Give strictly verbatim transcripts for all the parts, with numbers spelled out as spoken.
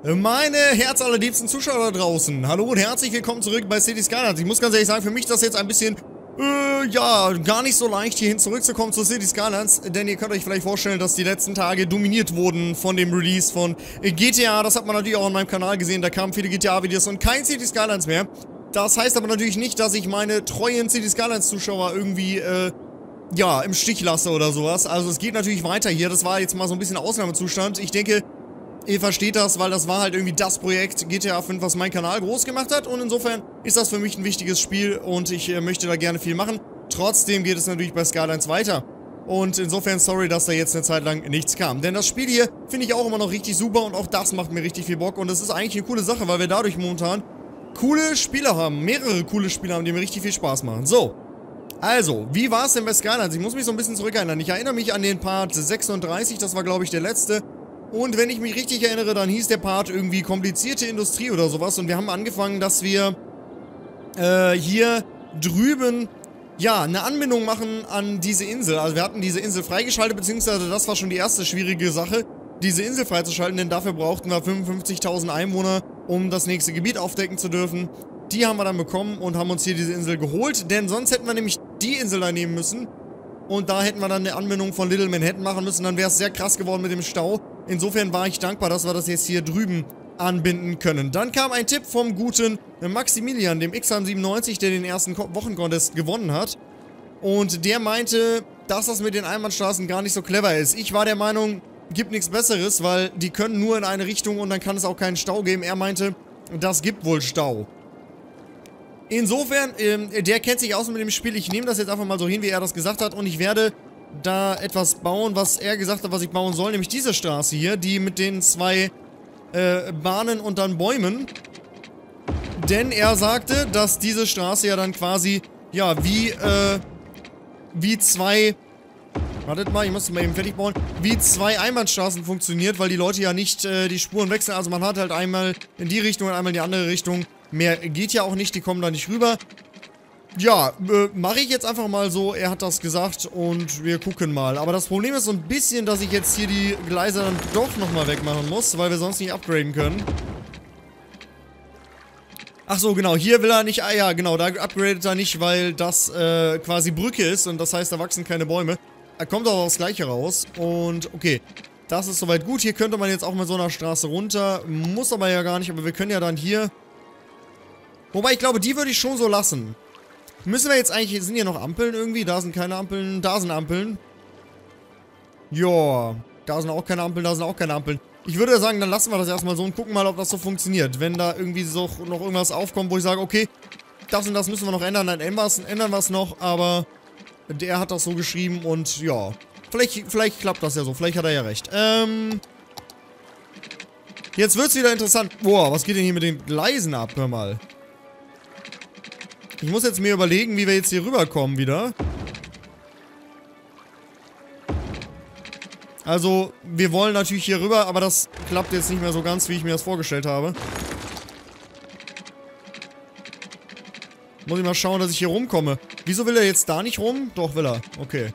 Meine herzallerliebsten Zuschauer da draußen, hallo und herzlich willkommen zurück bei Cities Skylines. Ich muss ganz ehrlich sagen, für mich ist das jetzt ein bisschen, äh, ja, gar nicht so leicht hierhin zurückzukommen zu Cities Skylines, denn ihr könnt euch vielleicht vorstellen, dass die letzten Tage dominiert wurden von dem Release von G T A. Das hat man natürlich auch auf meinem Kanal gesehen, da kamen viele G T A-Videos und kein Cities Skylines mehr. Das heißt aber natürlich nicht, dass ich meine treuen Cities Skylines-Zuschauer irgendwie, äh, ja, im Stich lasse oder sowas. Also es geht natürlich weiter hier, das war jetzt mal so ein bisschen Ausnahmezustand. Ich denke, ihr versteht das, weil das war halt irgendwie das Projekt G T A fünf, was meinen Kanal groß gemacht hat. Und insofern ist das für mich ein wichtiges Spiel und ich äh, möchte da gerne viel machen. Trotzdem geht es natürlich bei Skylines weiter. Und insofern sorry, dass da jetzt eine Zeit lang nichts kam. Denn das Spiel hier finde ich auch immer noch richtig super und auch das macht mir richtig viel Bock. Und das ist eigentlich eine coole Sache, weil wir dadurch momentan coole Spiele haben. Mehrere coole Spiele haben, die mir richtig viel Spaß machen. So. Also, wie war es denn bei Skylines? Ich muss mich so ein bisschen zurückerinnern. Ich erinnere mich an den Part sechsunddreißig, das war glaube ich der letzte. Und wenn ich mich richtig erinnere, dann hieß der Part irgendwie komplizierte Industrie oder sowas. Und wir haben angefangen, dass wir äh, hier drüben, ja, eine Anbindung machen an diese Insel. Also wir hatten diese Insel freigeschaltet, beziehungsweise das war schon die erste schwierige Sache, diese Insel freizuschalten. Denn dafür brauchten wir fünfundfünfzigtausend Einwohner, um das nächste Gebiet aufdecken zu dürfen. Die haben wir dann bekommen und haben uns hier diese Insel geholt. Denn sonst hätten wir nämlich die Insel da nehmen müssen. Und da hätten wir dann eine Anbindung von Little Manhattan machen müssen. Dann wäre es sehr krass geworden mit dem Stau. Insofern war ich dankbar, dass wir das jetzt hier drüben anbinden können. Dann kam ein Tipp vom guten Maximilian, dem X siebenundneunzig, der den ersten Wochencontest gewonnen hat. Und der meinte, dass das mit den Einbahnstraßen gar nicht so clever ist. Ich war der Meinung, gibt nichts Besseres, weil die können nur in eine Richtung und dann kann es auch keinen Stau geben. Er meinte, das gibt wohl Stau. Insofern, ähm, der kennt sich aus mit dem Spiel. Ich nehme das jetzt einfach mal so hin, wie er das gesagt hat. Und ich werde da etwas bauen, was er gesagt hat, was ich bauen soll. Nämlich diese Straße hier, die mit den zwei äh, Bahnen und dann Bäumen. Denn er sagte, dass diese Straße ja dann quasi, ja, wie, äh, wie zwei... Wartet mal, ich muss mal eben fertig bauen. Wie zwei Einbahnstraßen funktioniert, weil die Leute ja nicht äh, die Spuren wechseln. Also man hat halt einmal in die Richtung und einmal in die andere Richtung. Mehr geht ja auch nicht, die kommen da nicht rüber. Ja, äh, mache ich jetzt einfach mal so. Er hat das gesagt und wir gucken mal. Aber das Problem ist so ein bisschen, dass ich jetzt hier die Gleise dann doch nochmal wegmachen muss, weil wir sonst nicht upgraden können. Ach so, genau, hier will er nicht, ah ja, genau, da upgradet er nicht, weil das äh, quasi Brücke ist und das heißt, da wachsen keine Bäume. Er kommt aber aufs Gleiche raus und okay, das ist soweit gut. Hier könnte man jetzt auch mit so einer Straße runter, muss aber ja gar nicht, aber wir können ja dann hier... Wobei, ich glaube, die würde ich schon so lassen. Müssen wir jetzt eigentlich, sind hier noch Ampeln irgendwie? Da sind keine Ampeln, da sind Ampeln. Joa, da sind auch keine Ampeln, da sind auch keine Ampeln. Ich würde sagen, dann lassen wir das erstmal so und gucken mal, ob das so funktioniert. Wenn da irgendwie so noch irgendwas aufkommt, wo ich sage, okay, das und das müssen wir noch ändern, dann ändern wir es noch, aber der hat das so geschrieben und ja, vielleicht, vielleicht klappt das ja so, vielleicht hat er ja recht. Ähm, jetzt wird es wieder interessant. Boah, was geht denn hier mit den Gleisen ab, hör mal. Ich muss jetzt mir überlegen, wie wir jetzt hier rüberkommen wieder. Also, wir wollen natürlich hier rüber, aber das klappt jetzt nicht mehr so ganz, wie ich mir das vorgestellt habe. Muss ich mal schauen, dass ich hier rumkomme. Wieso will er jetzt da nicht rum? Doch, will er. Okay.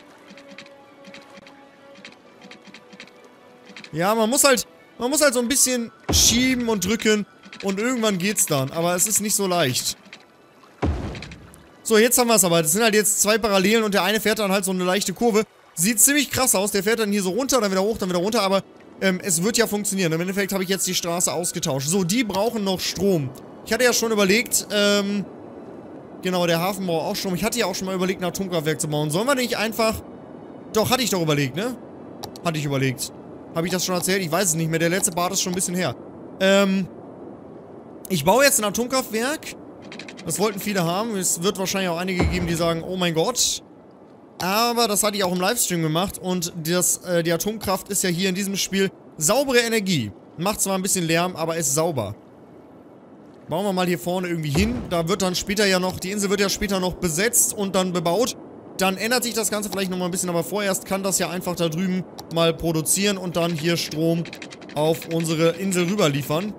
Ja, man muss halt, man muss halt so ein bisschen schieben und drücken und irgendwann geht's dann. Aber es ist nicht so leicht. So, jetzt haben wir es aber. Das sind halt jetzt zwei Parallelen und der eine fährt dann halt so eine leichte Kurve. Sieht ziemlich krass aus. Der fährt dann hier so runter, dann wieder hoch, dann wieder runter. Aber ähm, es wird ja funktionieren. Im Endeffekt habe ich jetzt die Straße ausgetauscht. So, die brauchen noch Strom. Ich hatte ja schon überlegt, ähm... genau, der Hafen braucht auch Strom. Ich hatte ja auch schon mal überlegt, ein Atomkraftwerk zu bauen. Sollen wir nicht einfach... Doch, hatte ich doch überlegt, ne? Hatte ich überlegt. Habe ich das schon erzählt? Ich weiß es nicht mehr. Der letzte Part ist schon ein bisschen her. Ähm... Ich baue jetzt ein Atomkraftwerk. Das wollten viele haben. Es wird wahrscheinlich auch einige geben, die sagen, oh mein Gott. Aber das hatte ich auch im Livestream gemacht. Und das, äh, die Atomkraft ist ja hier in diesem Spiel saubere Energie. Macht zwar ein bisschen Lärm, aber ist sauber. Bauen wir mal hier vorne irgendwie hin. Da wird dann später ja noch, die Insel wird ja später noch besetzt und dann bebaut. Dann ändert sich das Ganze vielleicht nochmal ein bisschen, aber vorerst kann das ja einfach da drüben mal produzieren und dann hier Strom auf unsere Insel rüber liefern.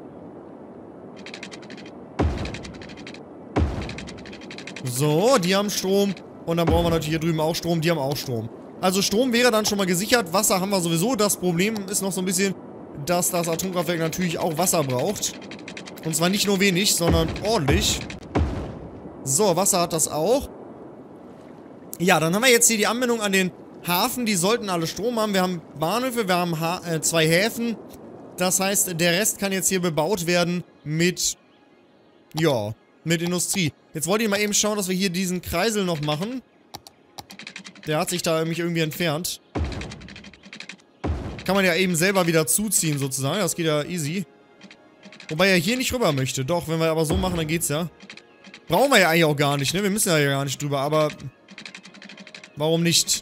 So, die haben Strom. Und dann brauchen wir natürlich hier drüben auch Strom. Die haben auch Strom. Also Strom wäre dann schon mal gesichert. Wasser haben wir sowieso. Das Problem ist noch so ein bisschen, dass das Atomkraftwerk natürlich auch Wasser braucht. Und zwar nicht nur wenig, sondern ordentlich. So, Wasser hat das auch. Ja, dann haben wir jetzt hier die Anbindung an den Hafen. Die sollten alle Strom haben. Wir haben Bahnhöfe, wir haben ha äh, zwei Häfen. Das heißt, der Rest kann jetzt hier bebaut werden mit, ja, mit Industrie. Jetzt wollte ich mal eben schauen, dass wir hier diesen Kreisel noch machen. Der hat sich da nämlich irgendwie entfernt. Kann man ja eben selber wieder zuziehen sozusagen. Das geht ja easy. Wobei er hier nicht rüber möchte. Doch, wenn wir aber so machen, dann geht's ja. Brauchen wir ja eigentlich auch gar nicht, ne? Wir müssen ja gar nicht drüber, aber warum nicht?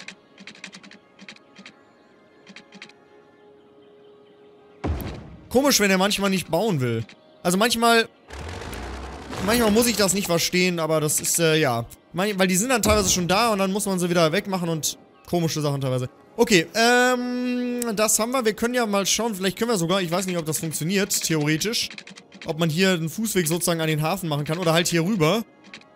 Komisch, wenn er manchmal nicht bauen will. Also manchmal... Manchmal muss ich das nicht verstehen, aber das ist, äh, ja. Weil die sind dann teilweise schon da und dann muss man sie wieder wegmachen und komische Sachen teilweise. Okay, ähm, das haben wir. Wir können ja mal schauen, vielleicht können wir sogar, ich weiß nicht, ob das funktioniert, theoretisch. Ob man hier einen Fußweg sozusagen an den Hafen machen kann oder halt hier rüber.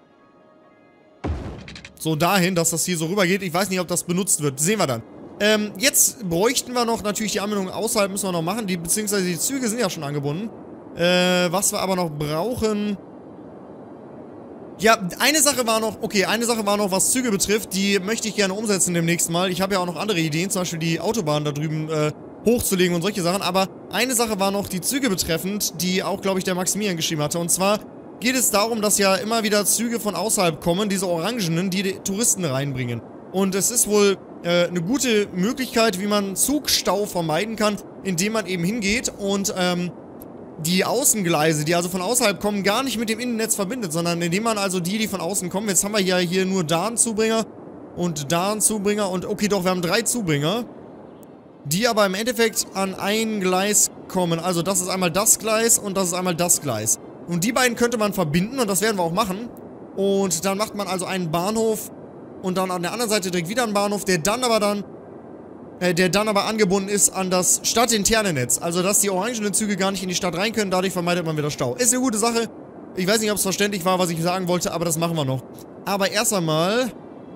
So dahin, dass das hier so rüber geht. Ich weiß nicht, ob das benutzt wird. Sehen wir dann. Ähm, jetzt bräuchten wir noch natürlich die Anbindung außerhalb, müssen wir noch machen. Die, beziehungsweise die Züge sind ja schon angebunden. Äh, was wir aber noch brauchen... Ja, eine Sache war noch, okay, eine Sache war noch, was Züge betrifft, die möchte ich gerne umsetzen demnächst mal. Ich habe ja auch noch andere Ideen, zum Beispiel die Autobahn da drüben äh, hochzulegen und solche Sachen. Aber eine Sache war noch die Züge betreffend, die auch, glaube ich, der Maximilian geschrieben hatte. Und zwar geht es darum, dass ja immer wieder Züge von außerhalb kommen, diese Orangenen, die, die Touristen reinbringen. Und es ist wohl äh, eine gute Möglichkeit, wie man Zugstau vermeiden kann, indem man eben hingeht und, ähm... die Außengleise, die also von außerhalb kommen, gar nicht mit dem Innennetz verbindet, sondern indem man also die, die von außen kommen, jetzt haben wir ja hier nur da einen Zubringer und da einen Zubringer und okay, doch, wir haben drei Zubringer, die aber im Endeffekt an ein Gleis kommen. Also das ist einmal das Gleis und das ist einmal das Gleis. Und die beiden könnte man verbinden und das werden wir auch machen. Und dann macht man also einen Bahnhof und dann an der anderen Seite direkt wieder einen Bahnhof, der dann aber dann der dann aber angebunden ist an das stadtinterne Netz. Also, dass die orangenen Züge gar nicht in die Stadt rein können, dadurch vermeidet man wieder Stau. Ist eine gute Sache. Ich weiß nicht, ob es verständlich war, was ich sagen wollte, aber das machen wir noch. Aber erst einmal...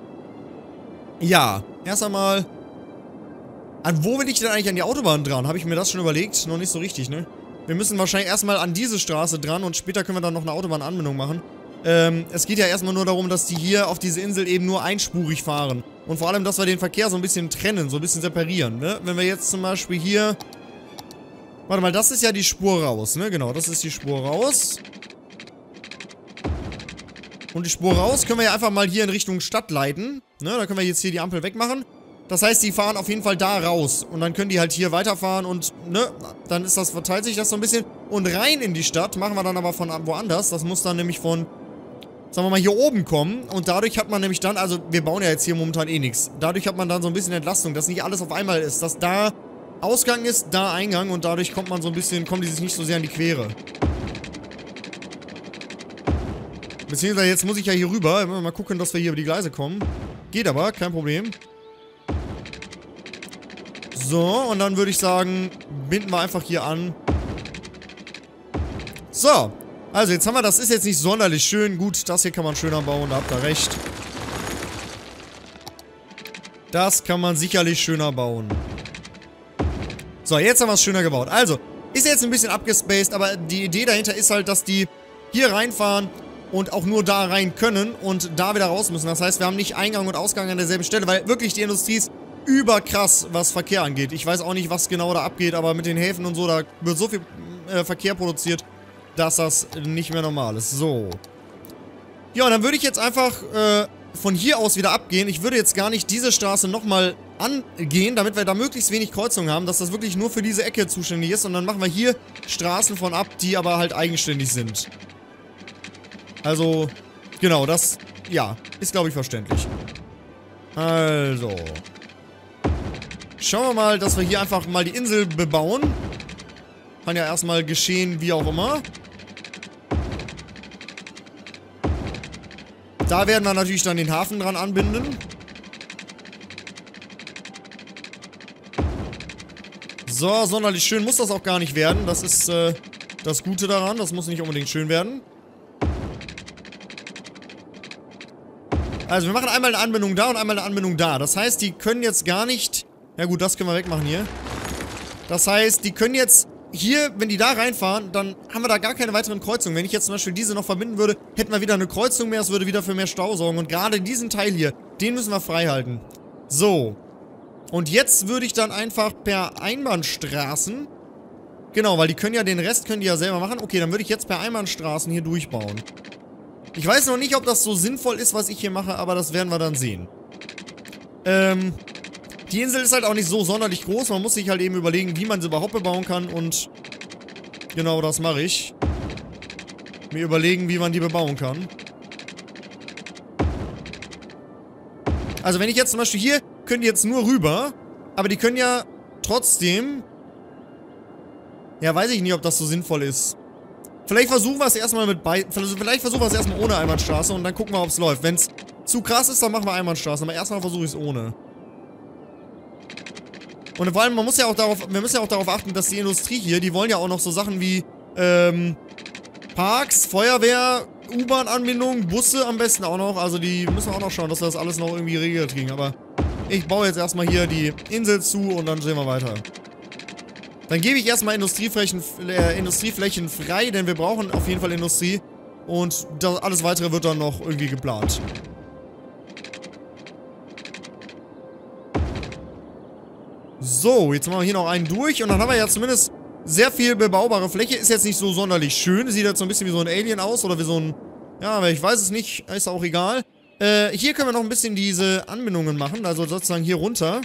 Ja, erst einmal... An wo will ich denn eigentlich an die Autobahn dran? Habe ich mir das schon überlegt? Noch nicht so richtig, ne? Wir müssen wahrscheinlich erstmal an diese Straße dran und später können wir dann noch eine Autobahnanbindung machen. Ähm, es geht ja erstmal nur darum, dass die hier auf diese Insel eben nur einspurig fahren. Und vor allem, dass wir den Verkehr so ein bisschen trennen, so ein bisschen separieren, ne? Wenn wir jetzt zum Beispiel hier... Warte mal, das ist ja die Spur raus, ne? Genau, das ist die Spur raus. Und die Spur raus können wir ja einfach mal hier in Richtung Stadt leiten, ne? Da können wir jetzt hier die Ampel wegmachen. Das heißt, die fahren auf jeden Fall da raus. Und dann können die halt hier weiterfahren und, ne? Dann ist das, verteilt sich das so ein bisschen. Und rein in die Stadt machen wir dann aber von woanders. Das muss dann nämlich von... sagen wir mal, hier oben kommen und dadurch hat man nämlich dann, also wir bauen ja jetzt hier momentan eh nichts, dadurch hat man dann so ein bisschen Entlastung, dass nicht alles auf einmal ist, dass da Ausgang ist, da Eingang und dadurch kommt man so ein bisschen, kommen die sich nicht so sehr in die Quere. Beziehungsweise jetzt muss ich ja hier rüber, mal gucken, dass wir hier über die Gleise kommen. Geht aber, kein Problem. So, und dann würde ich sagen, binden wir einfach hier an. So. Also, jetzt haben wir, das ist jetzt nicht sonderlich schön. Gut, das hier kann man schöner bauen, da habt ihr recht. Das kann man sicherlich schöner bauen. So, jetzt haben wir es schöner gebaut. Also, ist jetzt ein bisschen abgespaced, aber die Idee dahinter ist halt, dass die hier reinfahren und auch nur da rein können und da wieder raus müssen. Das heißt, wir haben nicht Eingang und Ausgang an derselben Stelle, weil wirklich die Industrie ist überkrass, was Verkehr angeht. Ich weiß auch nicht, was genau da abgeht, aber mit den Häfen und so, da wird so viel äh, Verkehr produziert, dass das nicht mehr normal ist. So. Ja, und dann würde ich jetzt einfach äh, von hier aus wieder abgehen. Ich würde jetzt gar nicht diese Straße nochmal angehen, damit wir da möglichst wenig Kreuzungen haben, dass das wirklich nur für diese Ecke zuständig ist. Und dann machen wir hier Straßen von ab, die aber halt eigenständig sind. Also, genau, das, ja, ist, glaube ich, verständlich. Also. Schauen wir mal, dass wir hier einfach mal die Insel bebauen. Kann ja erstmal geschehen, wie auch immer. Da werden wir natürlich dann den Hafen dran anbinden. So, sonderlich schön muss das auch gar nicht werden. Das ist äh, das Gute daran. Das muss nicht unbedingt schön werden. Also wir machen einmal eine Anbindung da und einmal eine Anbindung da. Das heißt, die können jetzt gar nicht... Ja gut, das können wir wegmachen hier. Das heißt, die können jetzt hier, wenn die da reinfahren, dann haben wir da gar keine weiteren Kreuzungen. Wenn ich jetzt zum Beispiel diese noch verbinden würde, hätten wir wieder eine Kreuzung mehr, es würde wieder für mehr Stau sorgen. Und gerade diesen Teil hier, den müssen wir frei halten. So. Und jetzt würde ich dann einfach per Einbahnstraßen, genau, weil die können ja den Rest können die ja selber machen. Okay, dann würde ich jetzt per Einbahnstraßen hier durchbauen. Ich weiß noch nicht, ob das so sinnvoll ist, was ich hier mache, aber das werden wir dann sehen. Ähm... Die Insel ist halt auch nicht so sonderlich groß. Man muss sich halt eben überlegen, wie man sie überhaupt bebauen kann. Und genau das mache ich. Mir überlegen, wie man die bebauen kann. Also wenn ich jetzt zum Beispiel hier, können die jetzt nur rüber. Aber die können ja trotzdem... Ja, weiß ich nicht, ob das so sinnvoll ist. Vielleicht versuchen wir es erstmal mit bei... Vielleicht versuchen wir es erstmal ohne Einbahnstraße und dann gucken wir, ob es läuft. Wenn es zu krass ist, dann machen wir Einbahnstraße. Aber erstmal versuche ich es ohne. Und vor allem, man muss ja auch darauf, wir müssen ja auch darauf achten, dass die Industrie hier, die wollen ja auch noch so Sachen wie, ähm, Parks, Feuerwehr, U-Bahn-Anbindung, Busse am besten auch noch. Also die müssen wir auch noch schauen, dass wir das alles noch irgendwie geregelt kriegen. Aber ich baue jetzt erstmal hier die Insel zu und dann sehen wir weiter. Dann gebe ich erstmal Industrieflächen, äh, Industrieflächen frei, denn wir brauchen auf jeden Fall Industrie. Und das, alles weitere wird dann noch irgendwie geplant. So, jetzt machen wir hier noch einen durch und dann haben wir ja zumindest sehr viel bebaubare Fläche. Ist jetzt nicht so sonderlich schön. Sieht jetzt so ein bisschen wie so ein Alien aus oder wie so ein... Ja, aber ich weiß es nicht. Ist auch egal. Äh, hier können wir noch ein bisschen diese Anbindungen machen. Also sozusagen hier runter.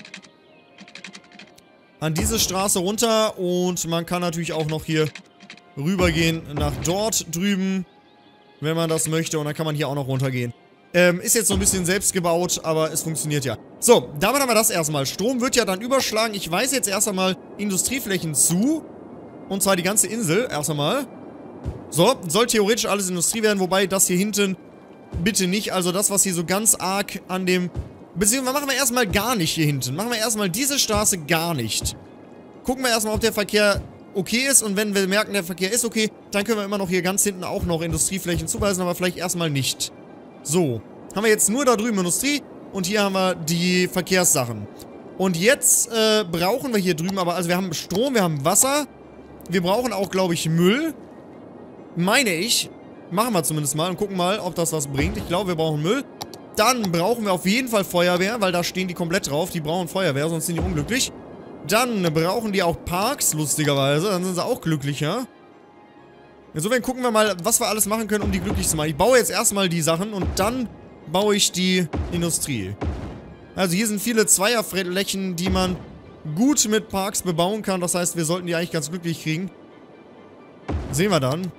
An diese Straße runter. Und man kann natürlich auch noch hier rübergehen nach dort drüben. Wenn man das möchte. Und dann kann man hier auch noch runtergehen. Ähm, ist jetzt so ein bisschen selbst gebaut, aber es funktioniert ja. So, damit haben wir das erstmal. Strom wird ja dann überschlagen. Ich weise jetzt erst einmal Industrieflächen zu. Und zwar die ganze Insel, erst einmal. So, soll theoretisch alles Industrie werden, wobei das hier hinten bitte nicht. Also das, was hier so ganz arg an dem... Beziehungsweise machen wir erstmal gar nicht hier hinten. Machen wir erstmal diese Straße gar nicht. Gucken wir erstmal, ob der Verkehr okay ist. Und wenn wir merken, der Verkehr ist okay, dann können wir immer noch hier ganz hinten auch noch Industrieflächen zuweisen, aber vielleicht erstmal nicht. So, haben wir jetzt nur da drüben Industrie und hier haben wir die Verkehrssachen. Und jetzt äh, brauchen wir hier drüben aber, also wir haben Strom, wir haben Wasser, wir brauchen auch, glaube ich, Müll. Meine ich. Machen wir zumindest mal und gucken mal, ob das was bringt. Ich glaube, wir brauchen Müll. Dann brauchen wir auf jeden Fall Feuerwehr, weil da stehen die komplett drauf. Die brauchen Feuerwehr, sonst sind die unglücklich. Dann brauchen die auch Parks, lustigerweise. Dann sind sie auch glücklicher. Insofern gucken wir mal, was wir alles machen können, um die glücklich zu machen. Ich baue jetzt erstmal die Sachen und dann baue ich die Industrie. Also hier sind viele Zweierflächen, die man gut mit Parks bebauen kann. Das heißt, wir sollten die eigentlich ganz glücklich kriegen. Sehen wir dann.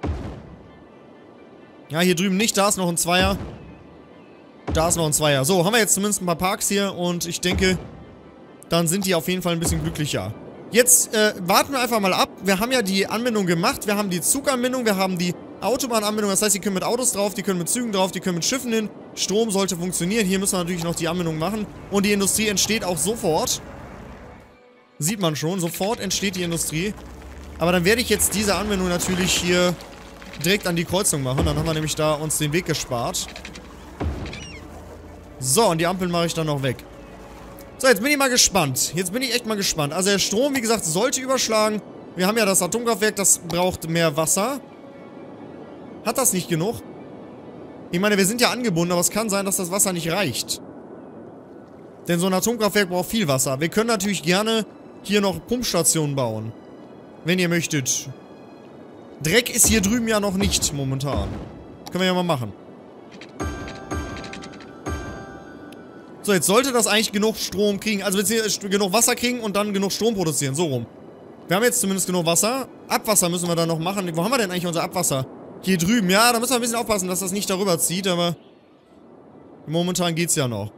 Ja, hier drüben nicht. Da ist noch ein Zweier. Da ist noch ein Zweier. So, haben wir jetzt zumindest ein paar Parks hier und ich denke, dann sind die auf jeden Fall ein bisschen glücklicher. Jetzt äh, warten wir einfach mal ab. Wir haben ja die Anbindung gemacht. Wir haben die Zuganbindung, wir haben die Autobahnanbindung. Das heißt, die können mit Autos drauf, die können mit Zügen drauf, die können mit Schiffen hin. Strom sollte funktionieren. Hier müssen wir natürlich noch die Anbindung machen. Und die Industrie entsteht auch sofort. Sieht man schon. Sofort entsteht die Industrie. Aber dann werde ich jetzt diese Anbindung natürlich hier direkt an die Kreuzung machen. Dann haben wir nämlich da uns den Weg gespart. So, und die Ampeln mache ich dann noch weg. So, jetzt bin ich mal gespannt. Jetzt bin ich echt mal gespannt. Also der Strom, wie gesagt, sollte überschlagen. Wir haben ja das Atomkraftwerk, das braucht mehr Wasser. Hat das nicht genug? Ich meine, wir sind ja angebunden, aber es kann sein, dass das Wasser nicht reicht. Denn so ein Atomkraftwerk braucht viel Wasser. Wir können natürlich gerne hier noch Pumpstationen bauen. Wenn ihr möchtet. Dreck ist hier drüben ja noch nicht momentan. Können wir ja mal machen. So, jetzt sollte das eigentlich genug Strom kriegen, also genug Wasser kriegen und dann genug Strom produzieren, so rum. Wir haben jetzt zumindest genug Wasser. Abwasser müssen wir dann noch machen. Wo haben wir denn eigentlich unser Abwasser? Hier drüben, ja, da müssen wir ein bisschen aufpassen, dass das nicht darüber zieht, aber momentan geht's ja noch.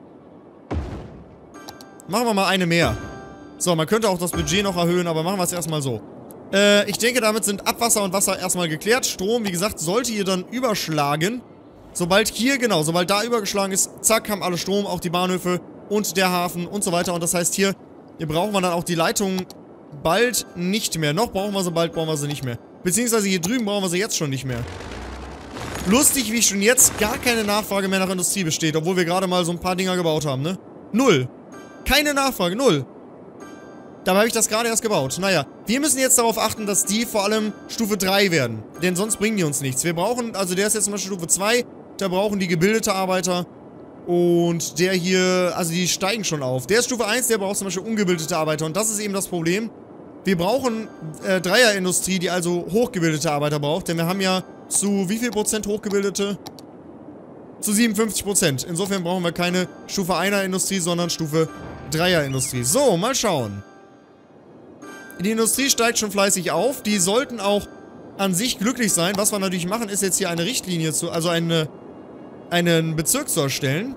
Machen wir mal eine mehr. So, man könnte auch das Budget noch erhöhen, aber machen wir es erstmal so. Äh, ich denke, damit sind Abwasser und Wasser erstmal geklärt. Strom, wie gesagt, sollte hier dann überschlagen. Sobald hier, genau, sobald da übergeschlagen ist, zack, haben alle Strom, auch die Bahnhöfe und der Hafen und so weiter. Und das heißt, hier, hier brauchen wir dann auch die Leitungen bald nicht mehr. Noch brauchen wir sie, bald brauchen wir sie nicht mehr. Beziehungsweise hier drüben brauchen wir sie jetzt schon nicht mehr. Lustig, wie schon jetzt gar keine Nachfrage mehr nach Industrie besteht, obwohl wir gerade mal so ein paar Dinger gebaut haben, ne? Null. Keine Nachfrage, null. Dabei habe ich das gerade erst gebaut. Naja, wir müssen jetzt darauf achten, dass die vor allem Stufe drei werden. Denn sonst bringen die uns nichts. Wir brauchen, also der ist jetzt zum Beispiel Stufe zwei. Da brauchen die gebildete Arbeiter. Und der hier, also die steigen schon auf. Der ist Stufe eins, der braucht zum Beispiel ungebildete Arbeiter. Und das ist eben das Problem. Wir brauchen äh, Dreierindustrie, die also hochgebildete Arbeiter braucht. Denn wir haben ja zu wie viel Prozent hochgebildete? Zu siebenundfünfzig Prozent. Insofern brauchen wir keine Stufe einer Industrie, sondern Stufe dreier Industrie. So, mal schauen. Die Industrie steigt schon fleißig auf. Die sollten auch an sich glücklich sein. Was wir natürlich machen, ist jetzt hier eine Richtlinie zu, also eine, einen Bezirk zu erstellen.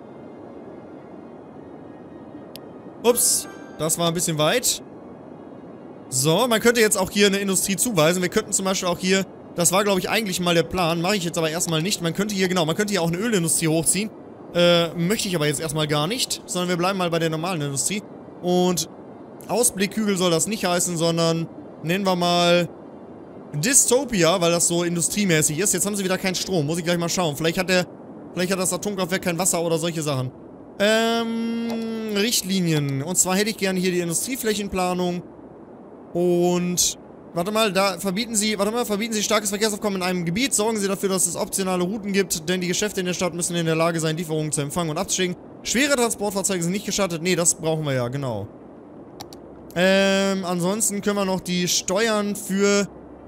Ups, das war ein bisschen weit. So, man könnte jetzt auch hier eine Industrie zuweisen. Wir könnten zum Beispiel auch hier, das war glaube ich eigentlich mal der Plan, mache ich jetzt aber erstmal nicht. Man könnte hier, genau, man könnte hier auch eine Ölindustrie hochziehen. Äh, möchte ich aber jetzt erstmal gar nicht, sondern wir bleiben mal bei der normalen Industrie. Und Ausblickhügel soll das nicht heißen, sondern nennen wir mal Dystopia, weil das so industriemäßig ist. Jetzt haben sie wieder keinen Strom, muss ich gleich mal schauen. Vielleicht hat der, vielleicht hat das Atomkraftwerk kein Wasser oder solche Sachen. Ähm, Richtlinien. Und zwar hätte ich gerne hier die Industrieflächenplanung. Und, warte mal, da verbieten sie, warte mal, verbieten sie starkes Verkehrsaufkommen in einem Gebiet. Sorgen sie dafür, dass es optionale Routen gibt, denn die Geschäfte in der Stadt müssen in der Lage sein, Lieferungen zu empfangen und abzuschicken. Schwere Transportfahrzeuge sind nicht gestattet. Nee, das brauchen wir ja, genau. Ähm, ansonsten können wir noch die Steuern für...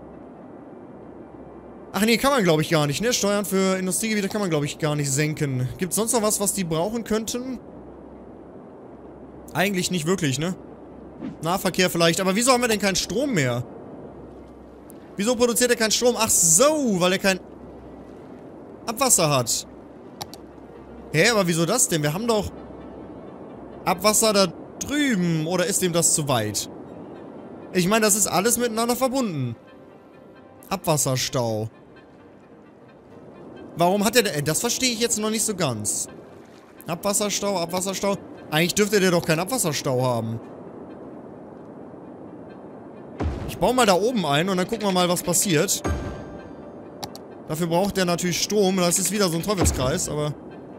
Ach nee, kann man glaube ich gar nicht, ne? Steuern für Industriegebiete kann man glaube ich gar nicht senken. Gibt es sonst noch was, was die brauchen könnten? Eigentlich nicht wirklich, ne? Nahverkehr vielleicht, aber wieso haben wir denn keinen Strom mehr? Wieso produziert er keinen Strom? Ach so, weil er kein Abwasser hat. Hä, aber wieso das denn? Wir haben doch Abwasser da drüben. Oder ist dem das zu weit? Ich meine, das ist alles miteinander verbunden. Abwasserstau. Warum hat er denn... Das verstehe ich jetzt noch nicht so ganz. Abwasserstau, Abwasserstau. Eigentlich dürfte der doch keinen Abwasserstau haben. Ich baue mal da oben ein und dann gucken wir mal, was passiert. Dafür braucht der natürlich Strom. Das ist wieder so ein Teufelskreis, aber...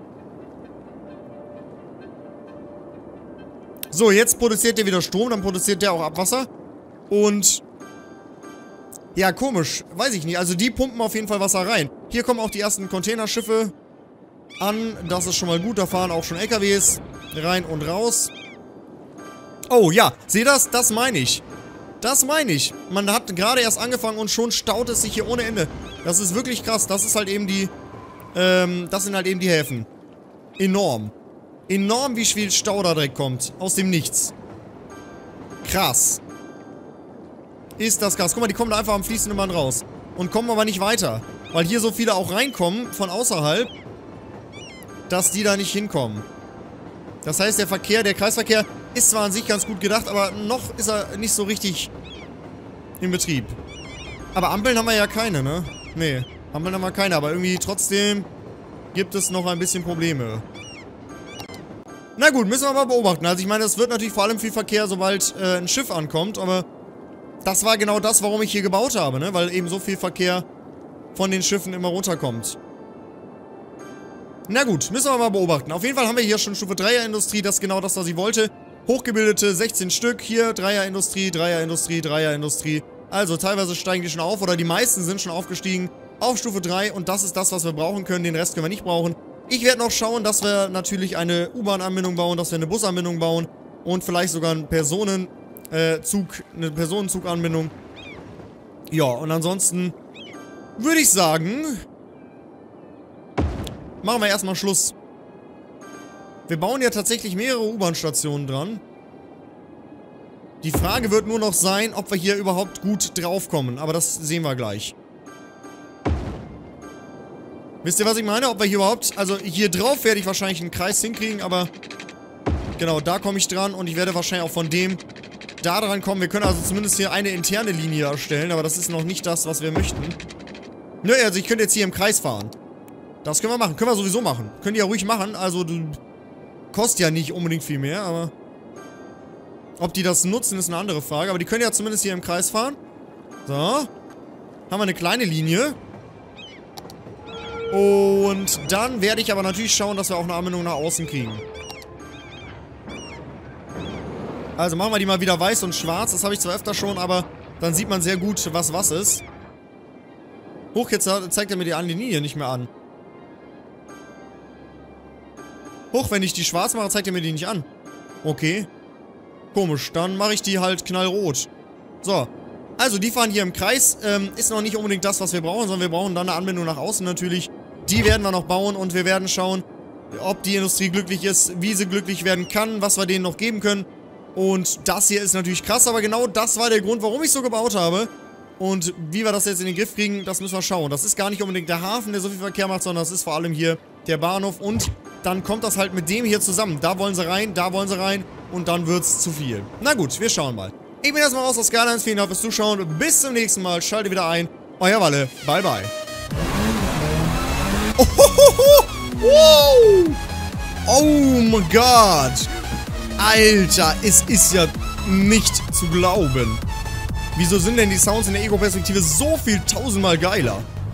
So, jetzt produziert der wieder Strom, dann produziert der auch Abwasser. Und... Ja, komisch. Weiß ich nicht. Also die pumpen auf jeden Fall Wasser rein. Hier kommen auch die ersten Containerschiffe an. Das ist schon mal gut. Da fahren auch schon L K Ws rein und raus. Oh, ja. Seht das? Das meine ich. Das meine ich. Man hat gerade erst angefangen und schon staut es sich hier ohne Ende. Das ist wirklich krass. Das ist halt eben die... Ähm, das sind halt eben die Häfen. Enorm. Enorm, wie viel Stau da direkt kommt. Aus dem Nichts. Krass. Ist das krass. Guck mal, die kommen da einfach am fließenden Band raus. Und kommen aber nicht weiter. Weil hier so viele auch reinkommen von außerhalb, dass die da nicht hinkommen. Das heißt, der Verkehr, der Kreisverkehr ist zwar an sich ganz gut gedacht, aber noch ist er nicht so richtig in Betrieb. Aber Ampeln haben wir ja keine, ne? Nee, Ampeln haben wir keine, aber irgendwie trotzdem gibt es noch ein bisschen Probleme. Na gut, müssen wir mal beobachten. Also ich meine, es wird natürlich vor allem viel Verkehr, sobald äh, ein Schiff ankommt, aber das war genau das, warum ich hier gebaut habe, ne? Weil eben so viel Verkehr von den Schiffen immer runterkommt. Na gut, müssen wir mal beobachten. Auf jeden Fall haben wir hier schon Stufe dreier Industrie, das ist genau das, was ich wollte. Hochgebildete sechzehn Stück, hier dreier Industrie, dreier Industrie, dreier Industrie. Also teilweise steigen die schon auf, oder die meisten sind schon aufgestiegen auf Stufe drei und das ist das, was wir brauchen können. Den Rest können wir nicht brauchen. Ich werde noch schauen, dass wir natürlich eine U-Bahn-Anbindung bauen, dass wir eine Busanbindung bauen und vielleicht sogar einen Personenzug, äh, eine Personenzuganbindung. Ja, und ansonsten würde ich sagen, machen wir erstmal Schluss. Wir bauen ja tatsächlich mehrere U-Bahn-Stationen dran. Die Frage wird nur noch sein, ob wir hier überhaupt gut draufkommen. Aber das sehen wir gleich. Wisst ihr, was ich meine? Ob wir hier überhaupt... Also hier drauf werde ich wahrscheinlich einen Kreis hinkriegen, aber... Genau, da komme ich dran und ich werde wahrscheinlich auch von dem da dran kommen. Wir können also zumindest hier eine interne Linie erstellen, aber das ist noch nicht das, was wir möchten. Nö, also ich könnte jetzt hier im Kreis fahren. Das können wir machen. Können wir sowieso machen. Könnt ihr ja ruhig machen. Also, du... Kostet ja nicht unbedingt viel mehr, aber... Ob die das nutzen, ist eine andere Frage. Aber die können ja zumindest hier im Kreis fahren. So. Haben wir eine kleine Linie. Und dann werde ich aber natürlich schauen, dass wir auch eine Anbindung nach außen kriegen. Also machen wir die mal wieder weiß und schwarz. Das habe ich zwar öfter schon, aber dann sieht man sehr gut, was was ist. Hoch, jetzt zeigt er mir die Linie nicht mehr an. Hoch, wenn ich die schwarz mache, zeigt er mir die nicht an. Okay. Komisch, dann mache ich die halt knallrot. So. Also, die fahren hier im Kreis. Ähm, ist noch nicht unbedingt das, was wir brauchen, sondern wir brauchen dann eine Anbindung nach außen natürlich. Die werden wir noch bauen und wir werden schauen, ob die Industrie glücklich ist, wie sie glücklich werden kann, was wir denen noch geben können. Und das hier ist natürlich krass, aber genau das war der Grund, warum ich so gebaut habe. Und wie wir das jetzt in den Griff kriegen, das müssen wir schauen. Das ist gar nicht unbedingt der Hafen, der so viel Verkehr macht, sondern das ist vor allem hier der Bahnhof. Und dann kommt das halt mit dem hier zusammen. Da wollen sie rein, da wollen sie rein und dann wird's zu viel. Na gut, wir schauen mal. Ich bin erstmal raus aus Skylines. Vielen Dank fürs Zuschauen. Bis zum nächsten Mal. Schalte wieder ein. Euer Walle. Bye, bye. Oh, ho, ho, ho. Wow. Oh mein Gott. Alter, es ist ja nicht zu glauben. Wieso sind denn die Sounds in der Ego-Perspektive so viel tausendmal geiler?